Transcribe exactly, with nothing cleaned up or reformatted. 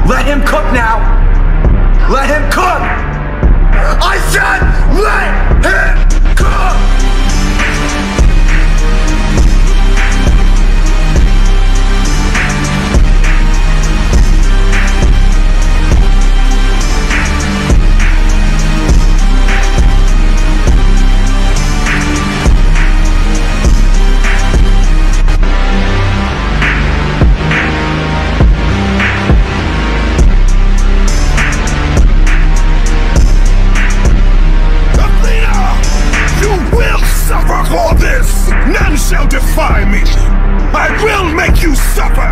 Let him cook now! Let him cook! I said let him cook! None shall defy me! I will make you suffer!